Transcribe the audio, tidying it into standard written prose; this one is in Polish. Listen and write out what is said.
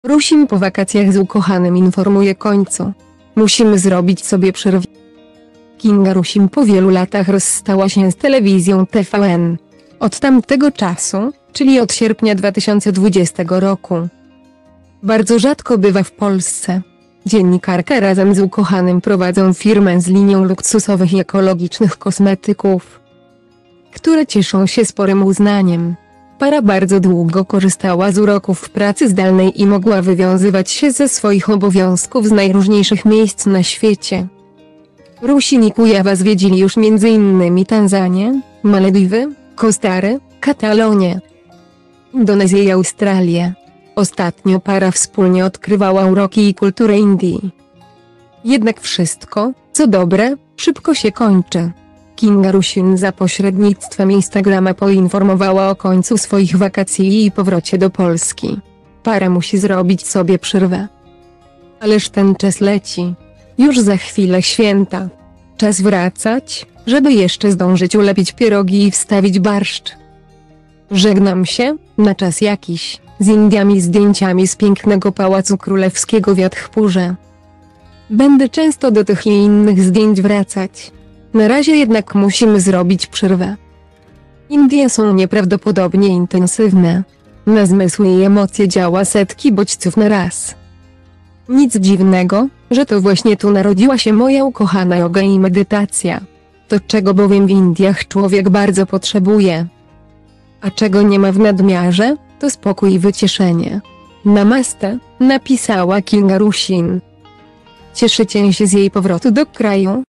Rusin po wakacjach z ukochanym informuje końcu. Musimy zrobić sobie przerwę. Kinga Rusin po wielu latach rozstała się z telewizją TVN. Od tamtego czasu, czyli od sierpnia 2020 roku. Bardzo rzadko bywa w Polsce. Dziennikarka razem z ukochanym prowadzą firmę z linią luksusowych i ekologicznych kosmetyków, które cieszą się sporym uznaniem. Para bardzo długo korzystała z uroków pracy zdalnej i mogła wywiązywać się ze swoich obowiązków z najróżniejszych miejsc na świecie. Rusin i Kujawa zwiedzili już m.in. Tanzanię, Malediwy, Kostary, Katalonię, Indonezję i Australię. Ostatnio para wspólnie odkrywała uroki i kulturę Indii. Jednak wszystko, co dobre, szybko się kończy. Kinga Rusin za pośrednictwem Instagrama poinformowała o końcu swoich wakacji i powrocie do Polski. Para musi zrobić sobie przerwę. Ależ ten czas leci. Już za chwilę święta. Czas wracać, żeby jeszcze zdążyć ulepić pierogi i wstawić barszcz. Żegnam się, na czas jakiś, z Indiami i zdjęciami z pięknego Pałacu Królewskiego w Jodhpurze. Będę często do tych i innych zdjęć wracać. Na razie jednak musimy zrobić przerwę. Indie są nieprawdopodobnie intensywne. Na zmysły i emocje działa setki bodźców na raz. Nic dziwnego, że to właśnie tu narodziła się moja ukochana joga i medytacja. To czego bowiem w Indiach człowiek bardzo potrzebuje. A czego nie ma w nadmiarze, to spokój i wyciszenie. Namaste, napisała Kinga Rusin. Cieszycie się z jej powrotu do kraju?